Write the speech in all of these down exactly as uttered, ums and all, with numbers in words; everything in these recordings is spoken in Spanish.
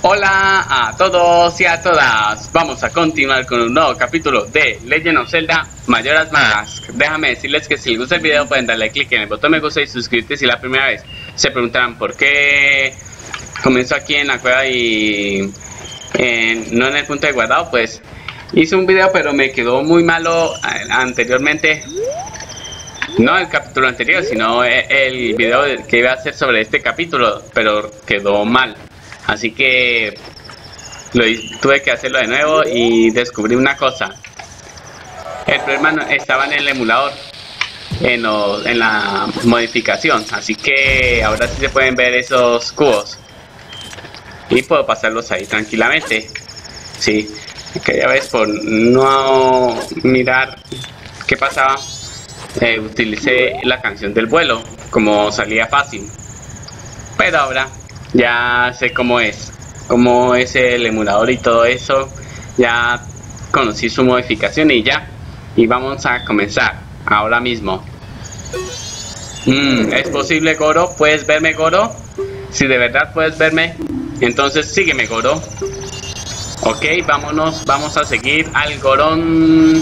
Hola a todos y a todas, vamos a continuar con un nuevo capítulo de Legend of Zelda Majora's Mask. Déjame decirles que si les gusta el video pueden darle click en el botón me gusta y suscribirte si es la primera vez. Se preguntarán por qué comenzó aquí en la cueva y eh, no en el punto de guardado. Pues hice un video pero me quedó muy malo anteriormente. No el capítulo anterior, sino el video que iba a hacer sobre este capítulo, pero quedó mal. Así que lo, tuve que hacerlo de nuevo y descubrí una cosa. El problema no, estaba en el emulador, en, lo, en la modificación. Así que ahora sí se pueden ver esos cubos. Y puedo pasarlos ahí tranquilamente. Sí, aquella vez por no mirar qué pasaba, eh, utilicé la canción del vuelo, como salía fácil. Pero ahora ya sé cómo es, cómo es el emulador y todo eso. Ya conocí su modificación y ya. Y vamos a comenzar ahora mismo. Mm, ¿Es posible, Goro? ¿Puedes verme, Goro? Si de verdad puedes verme, entonces sígueme, Goro. Ok, vámonos, vamos a seguir al Gorón.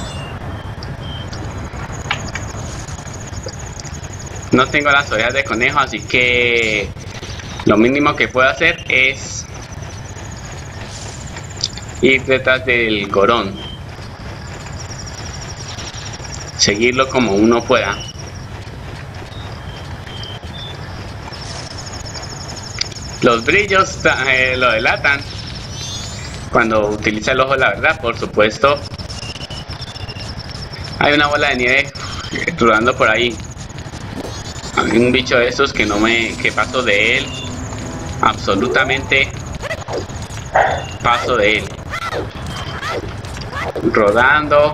No tengo las orejas de conejo, así que lo mínimo que puedo hacer es ir detrás del Gorón, seguirlo como uno pueda. Los brillos eh, lo delatan cuando utiliza el ojo, la verdad, por supuesto. Hay una bola de nieve rodando por ahí. Hay un bicho de esos que no me... que paso de él. Absolutamente paso de él. Rodando.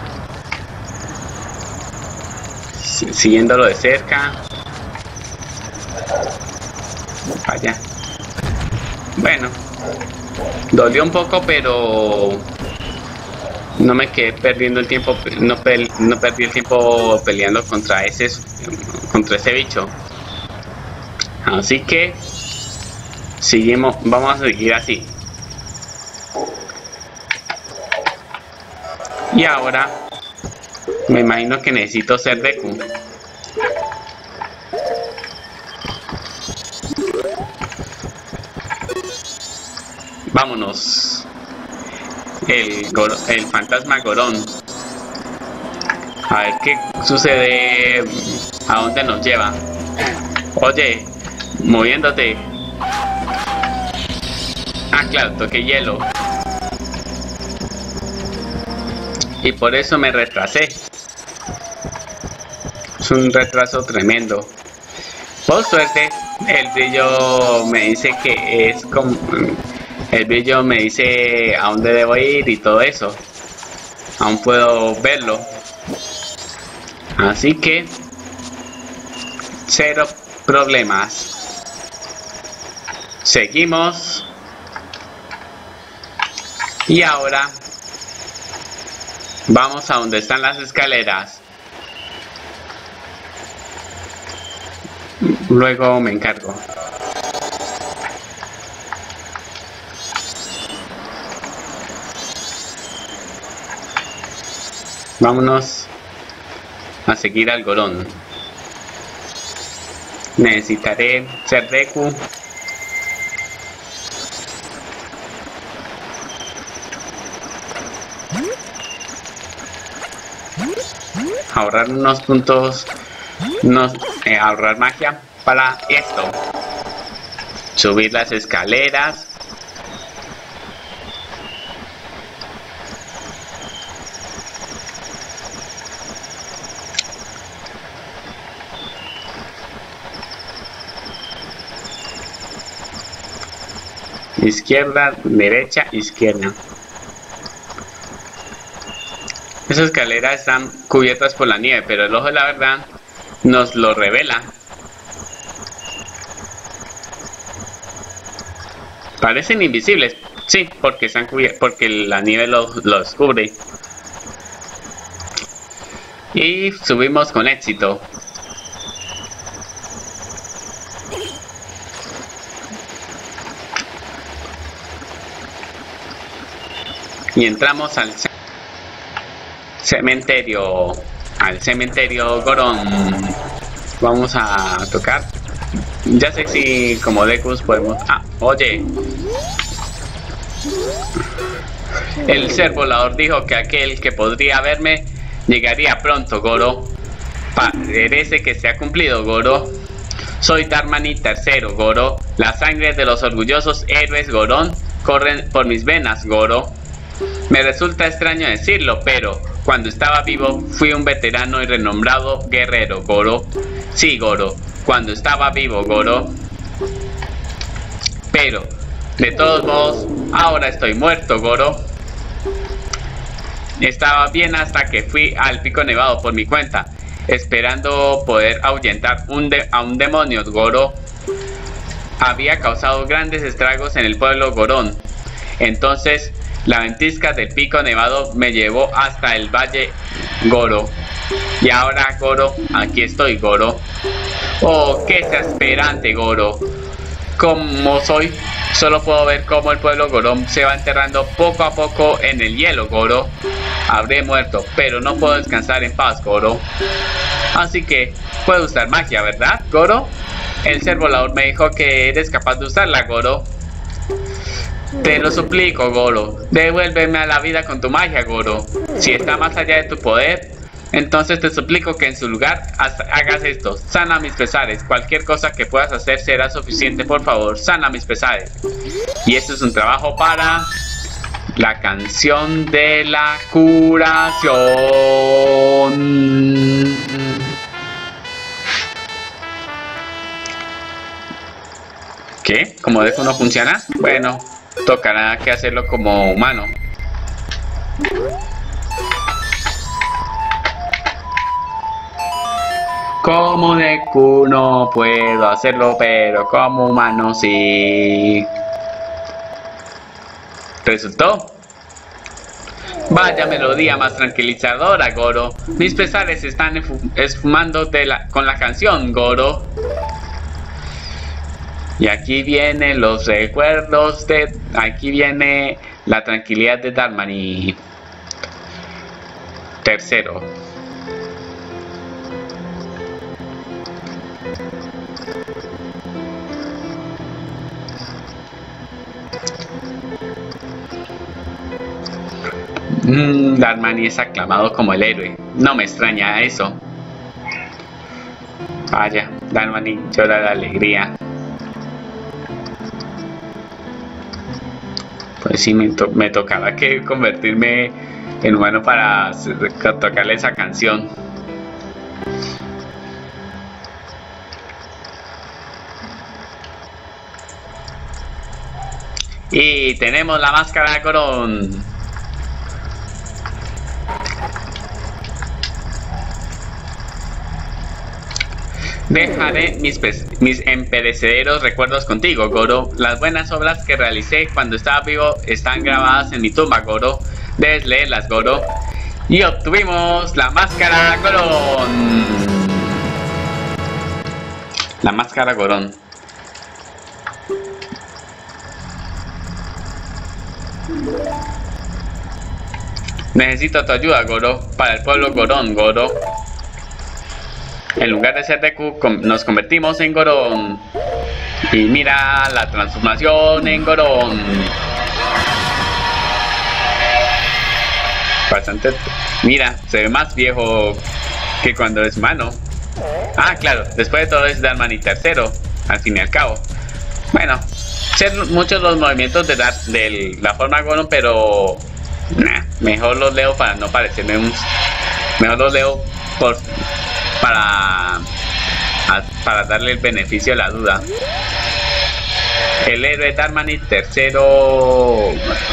Siguiéndolo de cerca. Vaya. Bueno. Dolió un poco, pero no me quedé perdiendo el tiempo. No, pe no perdí el tiempo peleando contra ese, contra ese bicho. Así que seguimos, vamos a seguir así. Y ahora me imagino que necesito ser Deku. Vámonos. El, el fantasma Gorón. A ver qué sucede. A dónde nos lleva. Oye, moviéndote. Ah, claro, toqué hielo. Y por eso me retrasé. Es un retraso tremendo. Por suerte, el brillo me dice que es como... El brillo me dice a dónde debo ir y todo eso. Aún puedo verlo. Así que... cero problemas. Seguimos. Y ahora... vamos a donde están las escaleras. Luego me encargo. Vámonos a seguir al Gorón. Necesitaré ser Deku. Ahorrar unos puntos, unos, eh, ahorrar magia para esto. Subir las escaleras. Izquierda, derecha, izquierda. Esas escaleras están cubiertas por la nieve, pero el ojo de la verdad nos lo revela. Parecen invisibles, sí, porque están cubiertas, porque la nieve los, los cubre. Y subimos con éxito. Y entramos al ce cementerio. Al cementerio Goron. Vamos a tocar. Ya sé si como Dekus podemos... Ah, oye. El ser volador dijo que aquel que podría verme llegaría pronto, Goro. Parece que se ha cumplido, Goro. Soy Darmani tercero, Goro. La sangre de los orgullosos héroes Goron corren por mis venas, Goro. Me resulta extraño decirlo, pero cuando estaba vivo fui un veterano y renombrado guerrero, Goro. Sí, Goro, cuando estaba vivo, Goro. Pero, de todos modos, ahora estoy muerto, Goro. Estaba bien hasta que fui al pico nevado por mi cuenta, esperando poder ahuyentar un de a un demonio, Goro. Había causado grandes estragos en el pueblo Goron. Entonces, la ventisca del pico nevado me llevó hasta el valle, Goro. Y ahora, Goro, aquí estoy, Goro. Oh, qué desesperante, Goro. Como soy, solo puedo ver cómo el pueblo Goron se va enterrando poco a poco en el hielo, Goro. Habré muerto, pero no puedo descansar en paz, Goro. Así que, puedo usar magia, ¿verdad, Goro? El ser volador me dijo que eres capaz de usarla, Goro. Te lo suplico, Goro. Devuélveme a la vida con tu magia, Goro. Si está más allá de tu poder, entonces te suplico que en su lugar hagas esto. Sana mis pesares. Cualquier cosa que puedas hacer será suficiente, por favor. Sana mis pesares. Y esto es un trabajo para la canción de la curación. ¿Qué? ¿Cómo Deku no funciona? Bueno, tocará que hacerlo como humano. Como Deku no puedo hacerlo, pero como humano sí. ¿Resultó? Vaya melodía más tranquilizadora, Goro. Mis pesares se están esfumando de la, con la canción, Goro. Y aquí vienen los recuerdos de... Aquí viene la tranquilidad de Darmani tercero. Mm, Darmani es aclamado como el héroe. No me extraña eso. Vaya, Darmani llora de alegría. Pues sí, me, to me tocaba que convertirme en humano para tocarle esa canción. Y tenemos la máscara de Goron. Dejaré mis, mis imperecederos recuerdos contigo, Goro. Las buenas obras que realicé cuando estaba vivo están grabadas en mi tumba, Goro. Debes leerlas, Goro. Y obtuvimos la máscara Goron. La máscara Goron. Necesito tu ayuda, Goro, para el pueblo Goron, Goro. En lugar de ser Deku, nos convertimos en Goron. Y mira la transformación en Goron. Bastante... Mira, se ve más viejo que cuando es humano. Ah, claro, después de todo es Darmani tercero, al fin y al cabo. Bueno, sé muchos los movimientos de, de la forma Goron, pero... Nah, mejor los leo para no parecerme un... Mejor los leo por... Para, para darle el beneficio de la duda. El héroe Darmani tercero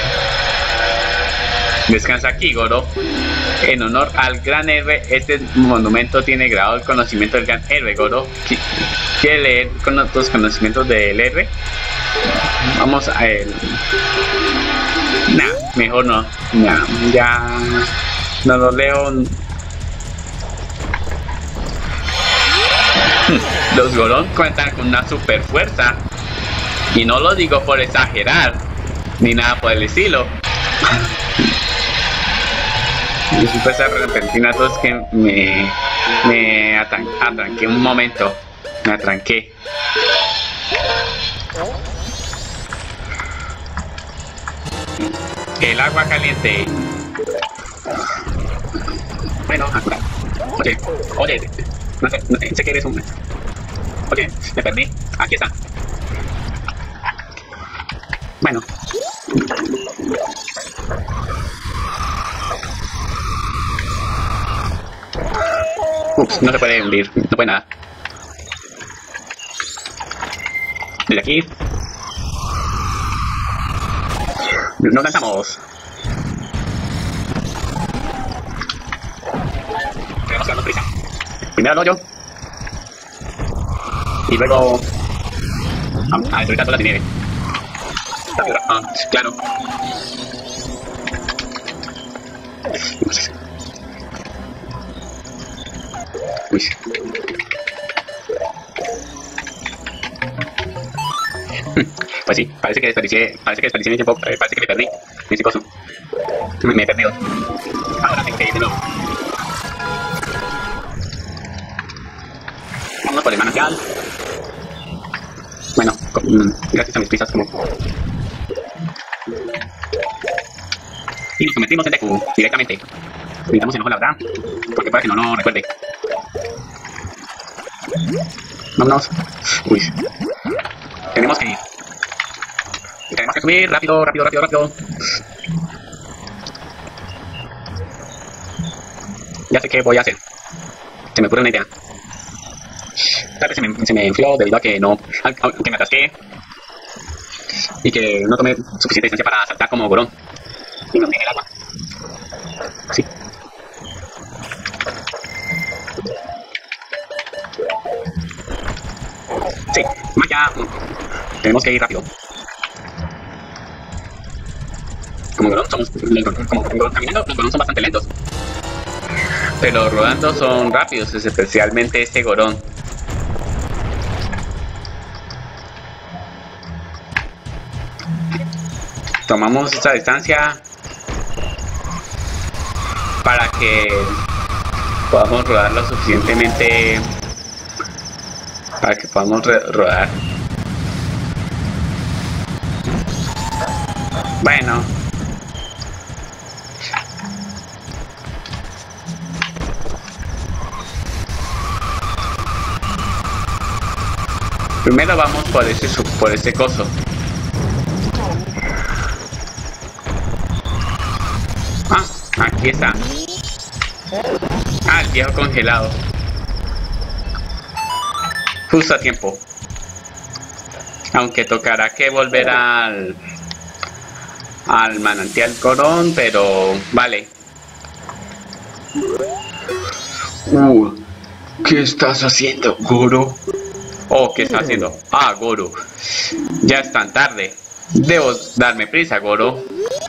descansa aquí, Goro. En honor al gran héroe, este monumento tiene grabado el conocimiento del gran héroe, Goro. ¿Quiere leer con los conocimientos del héroe? Vamos a él. Nah, mejor no. Nah, ya no lo leo. Los Goron cuentan con una super fuerza. Y no lo digo por exagerar, ni nada por el estilo. Disculpa esa repentina tos que me, me atran atranqué un momento. Me atranqué. El agua caliente. Bueno, acá. Oye, oye, no sé, no sé, sé que eres un... Oye, me perdí. Aquí está. Bueno. Ups, no se puede hundir, no puede nada. Desde aquí. Nos lanzamos. Tenemos que darnos prisa. Primero el hoyo. Y luego... a destruir todas las nieve. Ah, claro. Uy. Pues sí, parece que desperdicié, parece que desperdicié mi tiempo, eh, parece que me perdí, mi coso. Me, me he perdido. Ahora tengo que ir de nuevo. Vamos por el manantial. Bueno, con, gracias a mis prisas como... Y nos convertimos en Deku directamente. Necesitamos enojo, la verdad, porque para que no lo recuerde. Vámonos. Uy. Tenemos que ir. Tenemos que subir rápido, rápido, rápido, rápido. Ya sé qué voy a hacer. Se me ocurre una idea. Tal vez se me, se me enfrió debido a que no... que me atasqué. Y que no tomé suficiente distancia para saltar como Gorón. Y no me en el agua. Sí. Sí, vaya. Tenemos que ir rápido. Como Gorón somos... como caminando, los Gorón son bastante lentos. Pero rodando son rápidos, especialmente este Gorón. Tomamos esta distancia para que podamos rodar lo suficientemente para que podamos rodar. Bueno, primero vamos por ese por ese coso. Ah, aquí está. Ah, el viejo congelado. Justo a tiempo. Aunque tocará que volver al al manantial Gorón, pero vale. Uh, ¿qué estás haciendo, Goro? Oh, ¿qué estás haciendo? Ah, Goro. Ya es tan tarde. Debo darme prisa, Goro.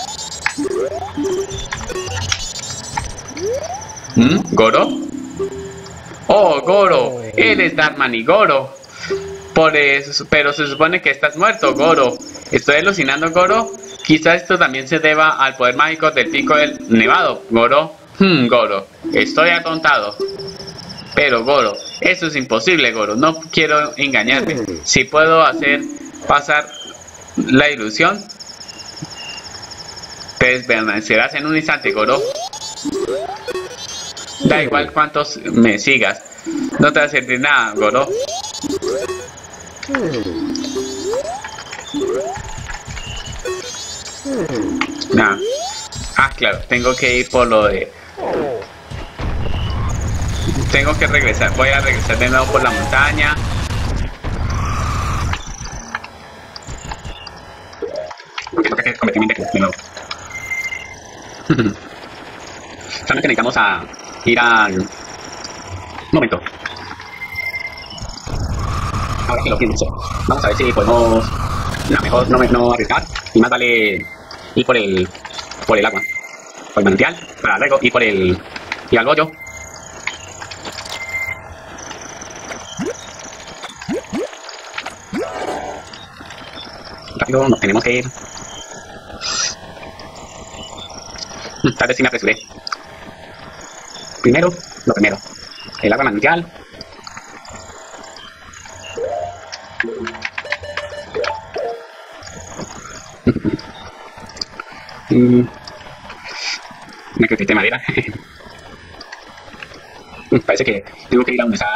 ¿Mm? ¿Goro? Oh, Goro. Eres Darman y Goro. Por eso, pero se supone que estás muerto, Goro. ¿Estoy alucinando, Goro? Quizás esto también se deba al poder mágico del pico del nevado, Goro. Hmm, Goro. Estoy atontado. Pero, Goro, eso es imposible, Goro. No quiero engañarme. Si puedo hacer pasar la ilusión, te desvanecerás en un instante, Goro. Da igual cuántos me sigas. No te va a servir nada, Goro. Nah. Ah, claro, tengo que ir por lo de... Tengo que regresar, voy a regresar de nuevo por la montaña. Porque toca que cometí mi de nuevo. Solamente necesitamos a ir al... Un momento. Ahora que lo pienso, vamos a ver si podemos... No, mejor no, no arriesgar. Y más vale ir por el... por el agua. Por el manantial, para luego ir por el... ir al hoyo. Rápido, nos tenemos que ir. Tal vez si me apresuré. Primero, lo primero. El agua manantial. mm. Una cantidad de madera. Parece que tengo que ir a donde está.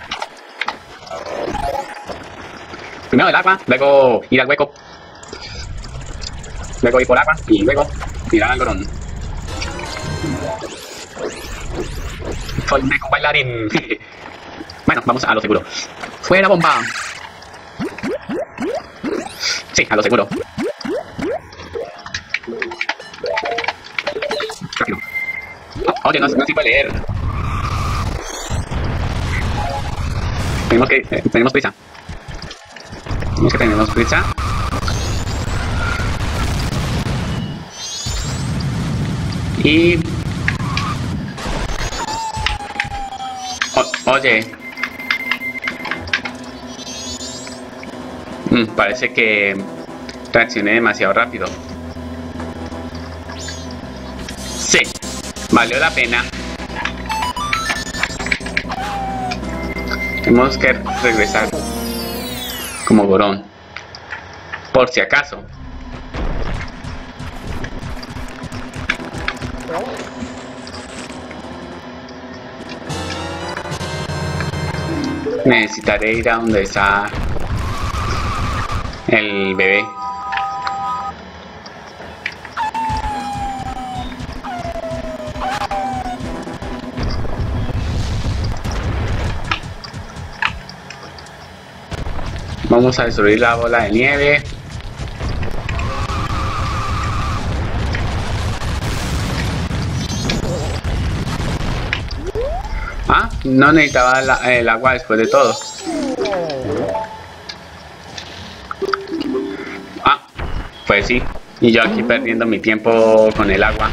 Primero el agua, luego ir al hueco. Luego ir por agua y luego mirar al gorón. Soy un bailarín. Bueno, vamos a lo seguro. ¡Fuera bomba! Sí, a lo seguro. Rápido. Oh, oye, no, no se puede leer. Tenemos que... Eh, tenemos prisa. Tenemos que tenemos prisa. Y... O, oye... Mm, parece que reaccioné demasiado rápido. Sí, valió la pena. Tenemos que regresar como Gorón, por si acaso. Necesitaré ir a donde está el bebé. Vamos a destruir la bola de nieve. Ah, no necesitaba la, el agua después de todo. Ah, pues sí. Y yo aquí perdiendo mi tiempo con el agua.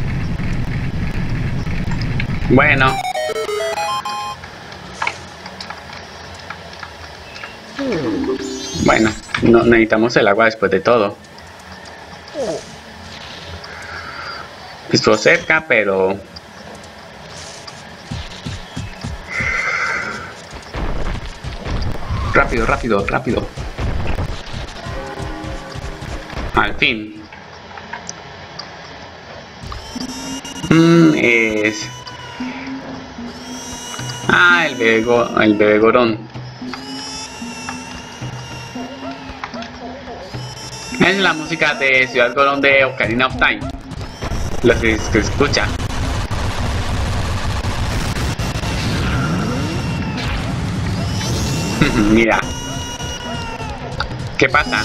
Bueno. Bueno, no necesitamos el agua después de todo. Estuvo cerca, pero... Rápido, rápido, rápido. Al fin. Mm, es... Ah, el bebé, go... el bebé Gorón. Es la música de Ciudad Gorón de Ocarina of Time. Lo que se escucha. Mira. ¿Qué pasa?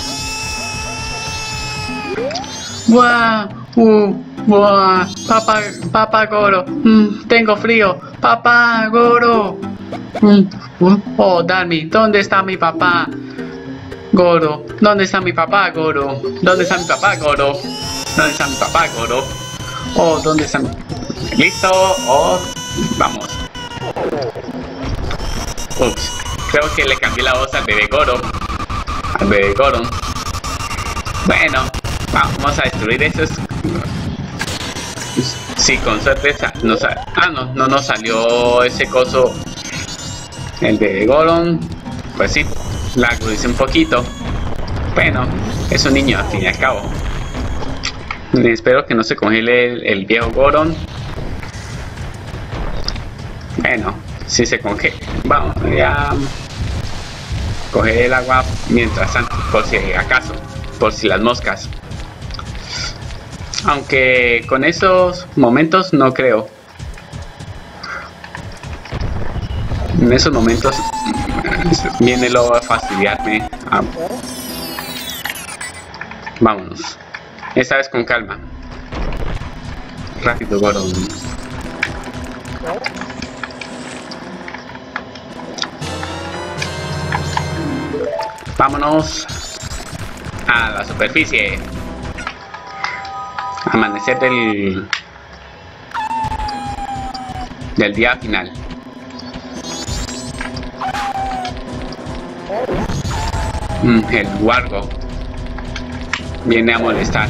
¡Buah! ¡Uh! ¡Buah! ¡Papá! ¡Papá Goro! Mm, ¡tengo frío! ¡Papá Goro! Mm, uh, ¡oh, Darmi! ¿Dónde está mi papá? Goro, ¿dónde está mi papá, Goro? ¿Dónde está mi papá, Goro? ¿Dónde está mi papá, Goro? Oh, ¿dónde está mi... ¿Listo? Oh, vamos. Ups, creo que le cambié la voz al bebé Goro. Al bebé Goro. Bueno, vamos a destruir esos. Sí, con suerte no sal... Ah, no, no nos salió ese coso. El bebé Goro. Pues sí. La agudicé un poquito. Bueno, es un niño al fin y al cabo. Espero que no se congele el, el viejo Gorón. Bueno, si se congela. Vamos, ya. Coger el agua mientras tanto, por si acaso. Por si las moscas. Aunque con esos momentos no creo. En esos momentos viene lo a fastidiarme. Ah. Vámonos. Esta vez con calma. Rápido, Gorón. Vámonos a la superficie. Amanecer del del día final. Mm, el Wargo viene a molestar.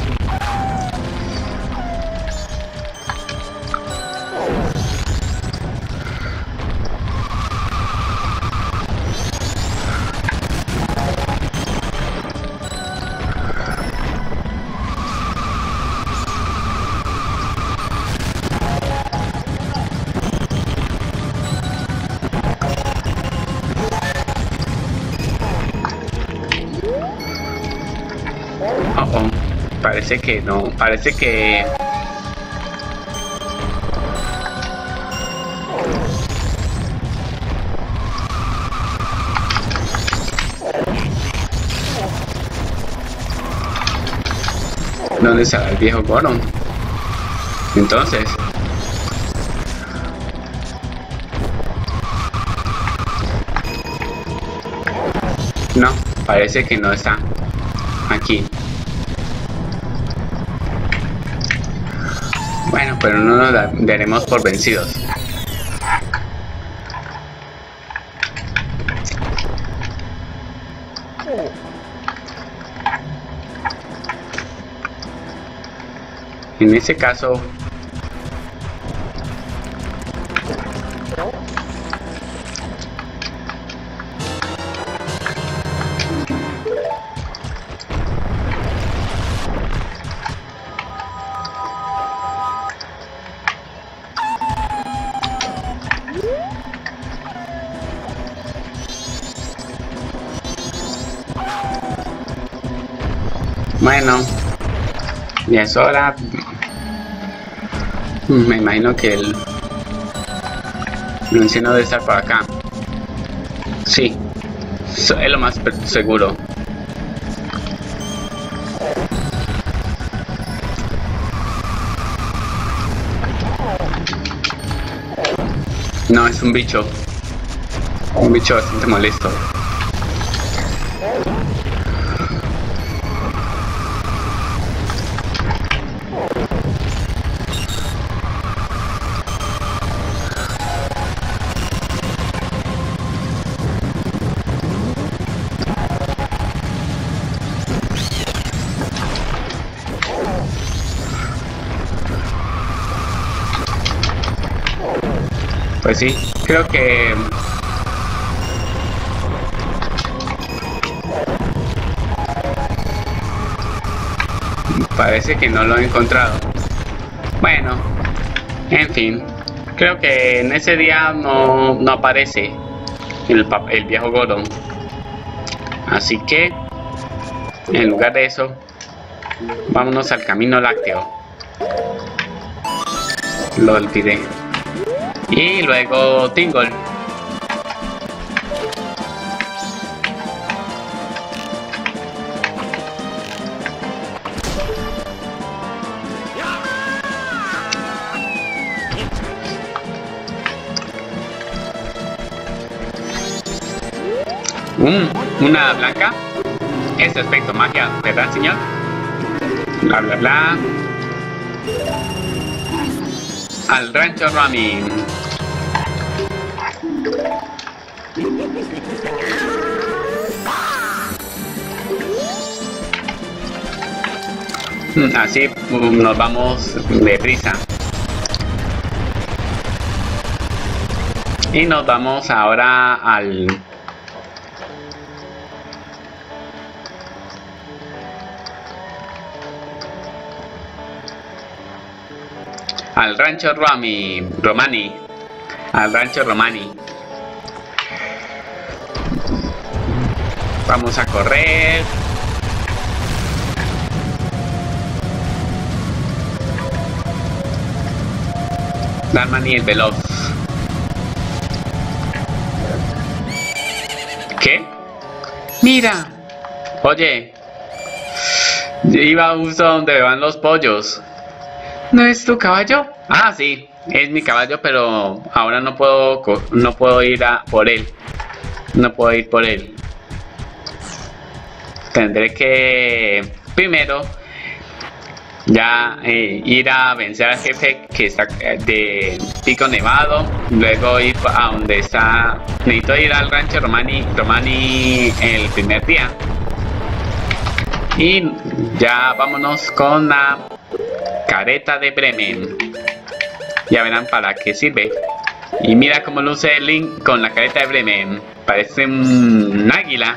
parece que no, parece que... ¿Dónde está el viejo Goron? Entonces... No, parece que no está aquí. Bueno, pero no nos da, daremos por vencidos. En ese caso... Bueno, ya es hora. Me imagino que el anciano debe estar por acá. Sí, es lo más seguro. No, es un bicho. Un bicho bastante molesto. Pues sí, creo que... Parece que no lo he encontrado. Bueno, en fin. Creo que en ese día no, no aparece el, el viejo Goron. Así que, en lugar de eso, vámonos al camino lácteo. Lo olvidé. Y luego Tingle. Mm, una blanca. Es aspecto magia, ¿verdad, señor? Bla bla bla. Al rancho Rami. Así nos vamos deprisa. Y nos vamos ahora al... al rancho Rami, Romani. Al rancho Romani. Vamos a correr. Darman y el veloz. ¿Qué? Mira. Oye. Iba justo donde van los pollos. ¿No es tu caballo? Ah, sí. Es mi caballo, pero ahora no puedo no puedo ir a por él. No puedo ir por él. Tendré que primero ya eh, ir a vencer al jefe que está de Pico Nevado, luego ir a donde está, necesito ir al rancho Romani, Romani el primer día, y ya vámonos con la careta de Bremen. Ya verán para qué sirve. Y mira cómo luce el Link con la careta de Bremen, parece un águila.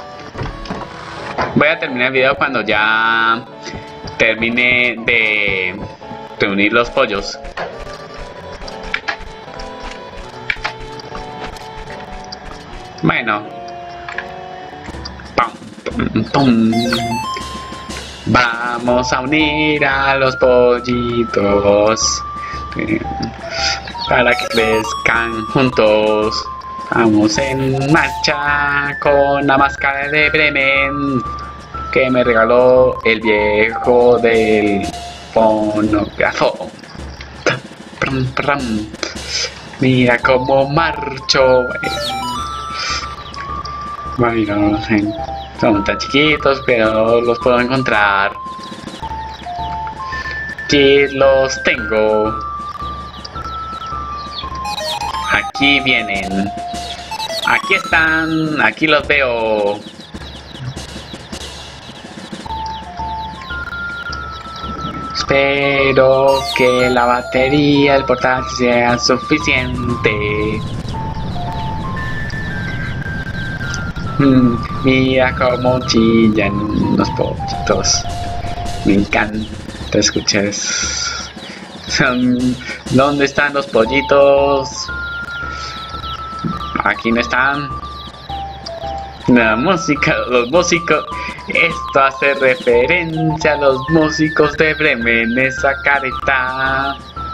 Voy a terminar el video cuando ya termine de reunir los pollos. Bueno. Pum, pum, pum. Vamos a unir a los pollitos para que crezcan juntos. Vamos en marcha con la máscara de Bremen que me regaló el viejo del fonógrafo. Pram, pram. Mira cómo marcho. Bueno, son tan chiquitos, pero los puedo encontrar. Aquí los tengo. Aquí vienen. Aquí están. Aquí los veo. Espero que la batería del portátil sea suficiente. Mm, mira cómo chillan los pollitos. Me encanta escuchar eso. ¿Dónde están los pollitos? Aquí no están. La música, los músicos. Esto hace referencia a los músicos de Bremen, esa careta.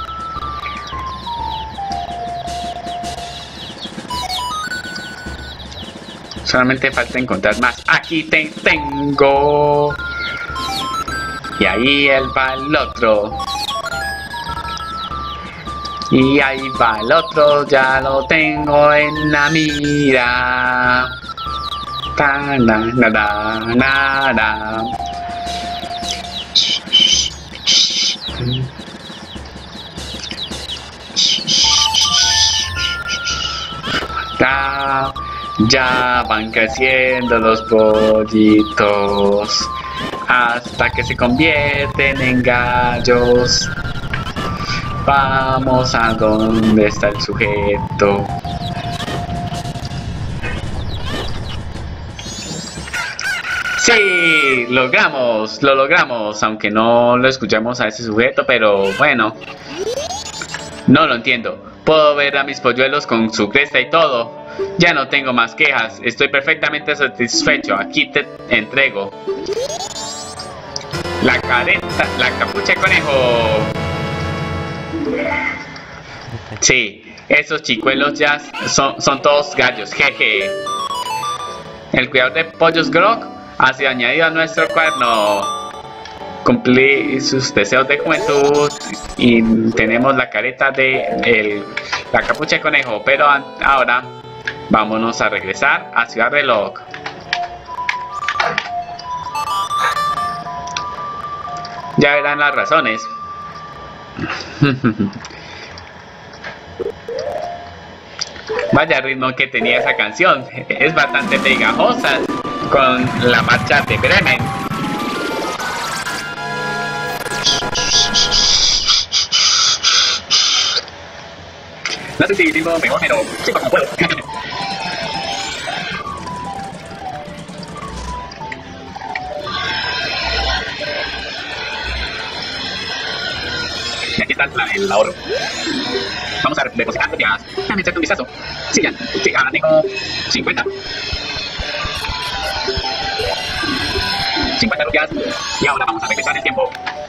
Solamente falta encontrar más. Aquí te tengo. Y ahí él va el otro. Y ahí va el otro, ya lo tengo en la mira. Ta, na, na, na, na, na. Ya, ya van creciendo los pollitos hasta que se convierten en gallos. Vamos a donde está el sujeto. Sí, logramos, lo logramos, aunque no lo escuchamos a ese sujeto, pero bueno, no lo entiendo. Puedo ver a mis polluelos con su cresta y todo. Ya no tengo más quejas, estoy perfectamente satisfecho. Aquí te entrego la careta, la capucha de conejo. Sí, esos chicuelos ya son, son todos gallos, jeje. El cuidador de pollos Grog ha sido añadido a nuestro cuaderno. Cumplí sus deseos de juventud y tenemos la careta de el, la capucha de conejo. Pero ahora vámonos a regresar a Ciudad Reloj. Ya verán las razones. Vaya ritmo que tenía esa canción. Es bastante pegajosa con la marcha de Bremen. No sé si digo mejor, pero sí, como puedo. Y aquí está la, el ahorro. Vamos a depositar ya. Déjame echarte un vistazo. Sí, ya. Sí, ahora tengo cincuenta. cincuenta rupias. Y ahora vamos a regresar el tiempo.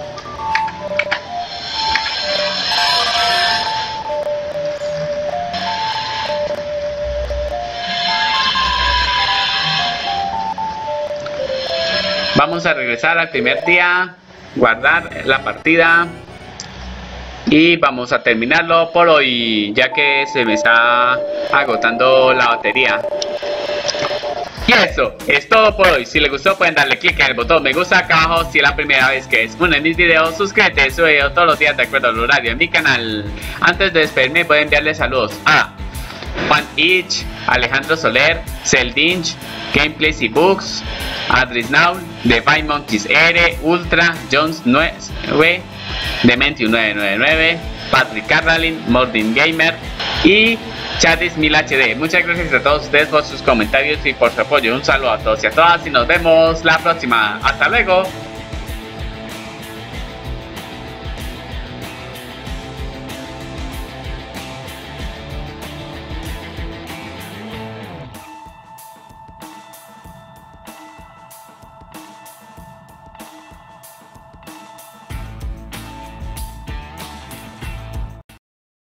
Vamos a regresar al primer día, guardar la partida y vamos a terminarlo por hoy, ya que se me está agotando la batería. Y eso es todo por hoy. Si les gustó pueden darle clic en el botón me gusta acá abajo. Si es la primera vez que ves uno de mis videos, suscríbete, subo video todos los días de acuerdo al horario en mi canal. Antes de despedirme voy a enviarle saludos a Juan Ich, Alejandro Soler, Celdinch, Gameplays y Books, Adris Now, The Five Monkeys R, Ultra, Jones nueve, Dementium nueve nueve nueve, Patrick Carralin, Mordin Gamer y Chatis mil H D. Muchas gracias a todos ustedes por sus comentarios y por su apoyo. Un saludo a todos y a todas y nos vemos la próxima. Hasta luego.